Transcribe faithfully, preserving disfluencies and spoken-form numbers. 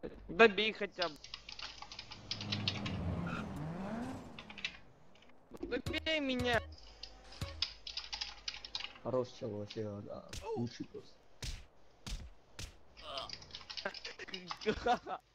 Добей хотя бы. Добей меня. Хорош чел вообще, да. Лучший просто.